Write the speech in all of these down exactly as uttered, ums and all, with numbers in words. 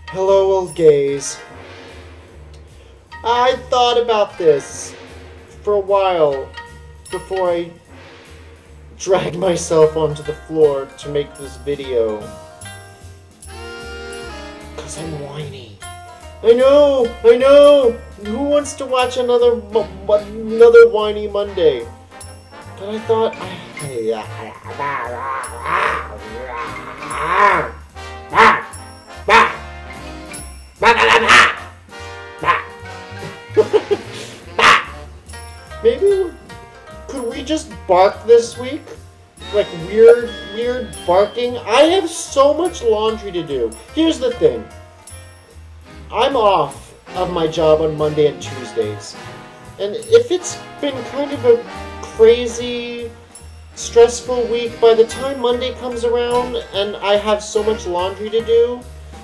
Hello, old gays. I thought about this for a while before I dragged myself onto the floor to make this video. Because I'm whiny. I know! I know! Who wants to watch another another whiny Monday? But I thought... Maybe... Could we just bark this week? Like weird, weird barking? I have so much laundry to do. Here's the thing. I'm off of my job on Monday and Tuesdays. And if it's been kind of a crazy, stressful week, by the time Monday comes around and I have so much laundry to do,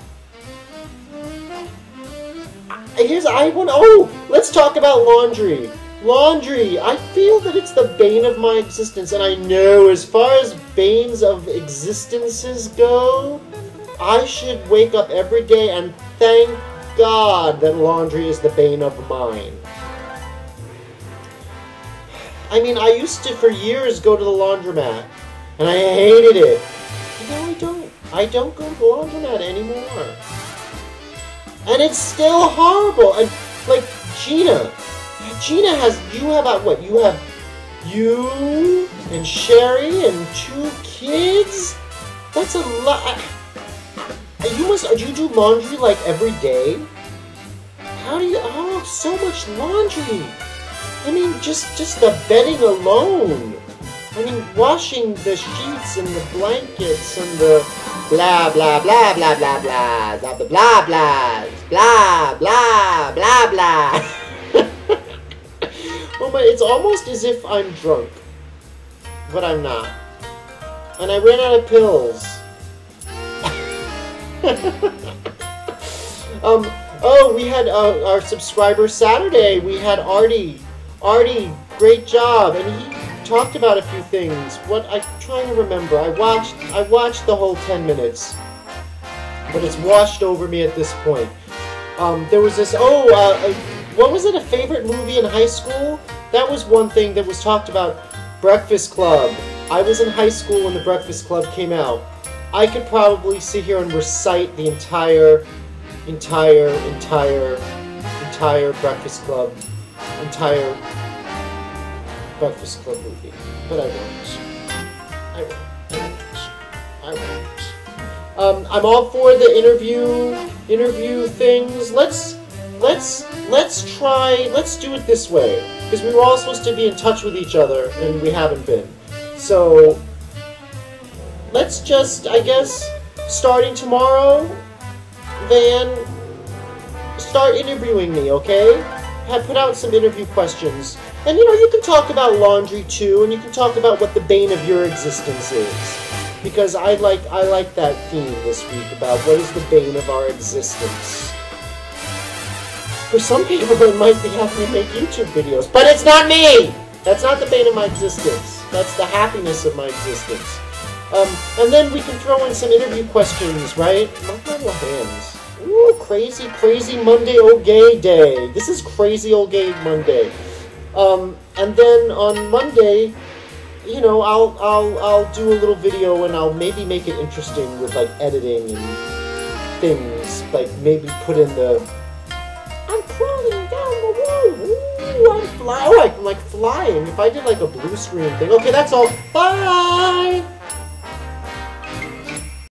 here's, I want, oh, let's talk about laundry. Laundry! I feel that it's the bane of my existence, and I know as far as banes of existences go, I should wake up every day and thank God that laundry is the bane of mine. I mean, I used to, for years, go to the laundromat, and I hated it. But now I don't. I don't go to the laundromat anymore. And it's still horrible. And, like, Gina... Gina has, you have, uh, what, you have you and Sherry and two kids? That's a lot. You must, do you do laundry like every day? How do you, oh, so much laundry. I mean, just, just the bedding alone. I mean, washing the sheets and the blankets and the blah, blah, blah, blah, blah, blah, blah, blah, blah, blah, blah, blah, blah. Oh my, it's almost as if I'm drunk, but I'm not. And I ran out of pills. um, oh, we had uh, our subscriber Saturday. We had Artie. Artie, great job. And he talked about a few things. What I'm trying to remember. I watched, I watched the whole ten minutes, but it's washed over me at this point. Um, there was this, oh, uh, what was it, a favorite movie in high school? That was one thing that was talked about. Breakfast Club. I was in high school when the Breakfast Club came out. I could probably sit here and recite the entire, entire, entire, entire Breakfast Club, entire Breakfast Club movie. But I won't. I won't. I won't. I won't. Um, I'm all for the interview, interview things. Let's, let's, let's try, let's do it this way. Because we were all supposed to be in touch with each other, and we haven't been. So, let's just, I guess, starting tomorrow, Van, start interviewing me, okay? Have put out some interview questions. And, you know, you can talk about laundry, too, and you can talk about what the bane of your existence is. Because I like, I like that theme this week about what is the bane of our existence. For some people, it might be having to make YouTube videos. But it's not me! That's not the bane of my existence. That's the happiness of my existence. Um, and then we can throw in some interview questions, right? Not my little hands. Ooh, crazy, crazy Monday old gay day. This is crazy old gay Monday. Um, and then on Monday, you know, I'll, I'll, I'll do a little video and I'll maybe make it interesting with, like, editing and things. Like, maybe put in the... I'm crawling down the road. Ooh, I'm flying. Oh, I'm like flying. If I did like a blue screen thing. Okay, that's all. Bye!